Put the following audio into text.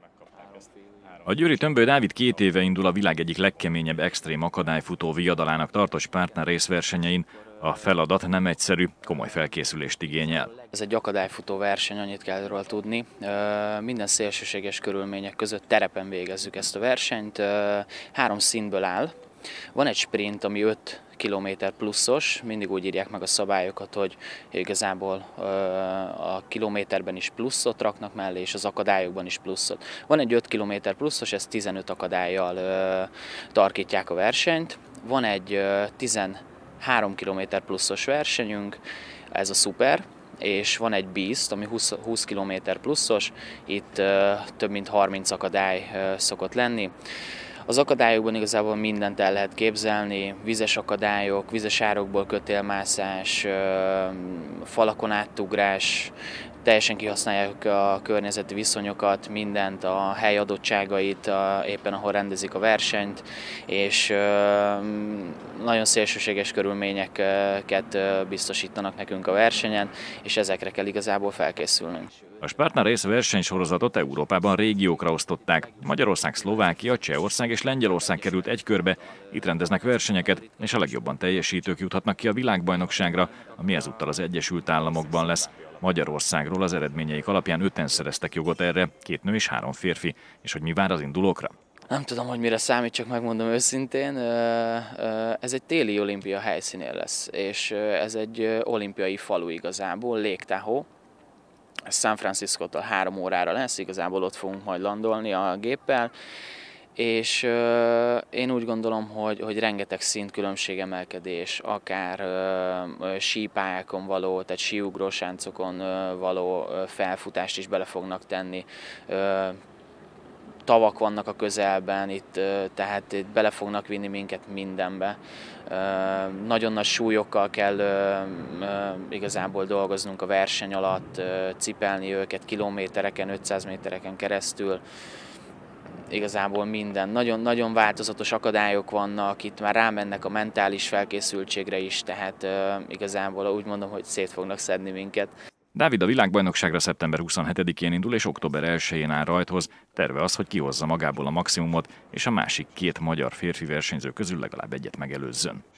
A győri Tömbő Dávid 2 éve indul a világ egyik legkeményebb extrém akadályfutó viadalának tartós Spartan részversenyein. A feladat nem egyszerű, komoly felkészülést igényel. Ez egy akadályfutó verseny, annyit kell róla tudni. Minden szélsőséges körülmények között terepen végezzük ezt a versenyt. 3 szintből áll. Van egy sprint, ami 5 km pluszos, mindig úgy írják meg a szabályokat, hogy igazából a kilométerben is pluszot raknak mellé, és az akadályokban is pluszot. Van egy 5 km pluszos, ez 15 akadályjal tarkítják a versenyt. Van egy 13 km pluszos versenyünk, ez a szuper, és van egy Beast, ami 20 km pluszos, itt több mint 30 akadály szokott lenni. Az akadályokban igazából mindent el lehet képzelni, vizes akadályok, vizes árokból kötélmászás, falakon átugrás, teljesen kihasználják a környezeti viszonyokat, mindent, a hely adottságait, éppen ahol rendezik a versenyt, és nagyon szélsőséges körülményeket biztosítanak nekünk a versenyen, és ezekre kell igazából felkészülnünk. A Spartan Race versenysorozatot Európában régiókra osztották. Magyarország, Szlovákia, Csehország és Lengyelország került egy körbe, itt rendeznek versenyeket, és a legjobban teljesítők juthatnak ki a világbajnokságra, ami ezúttal az Egyesült Államokban lesz. Magyarországról az eredményeik alapján 5-en szereztek jogot erre, 2 nő és 3 férfi. És hogy mi vár az indulókra? Nem tudom, hogy mire számít, csak megmondom őszintén. Ez egy téli olimpia helyszínén lesz, és ez egy olimpiai falu igazából, Lake Tahoe. Ez San Franciscótól 3 órára lesz, igazából ott fogunk majd landolni a géppel, és én úgy gondolom, hogy rengeteg szintkülönbségemelkedés, akár sípályákon való, tehát síugrósáncokon való felfutást is bele fognak tenni. Tavak vannak a közelben, tehát itt bele fognak vinni minket mindenbe. Nagyon nagy súlyokkal kell igazából dolgoznunk a verseny alatt, cipelni őket kilométereken, 500 métereken keresztül. Igazából minden. Nagyon változatos akadályok vannak, itt már rámennek a mentális felkészültségre is, tehát igazából úgy mondom, hogy szét fognak szedni minket. Dávid a világbajnokságra szeptember 27-én indul és október 1-én áll rajthoz. Terve az, hogy kihozza magából a maximumot, és a másik 2 magyar férfi versenyző közül legalább egyet megelőzzön.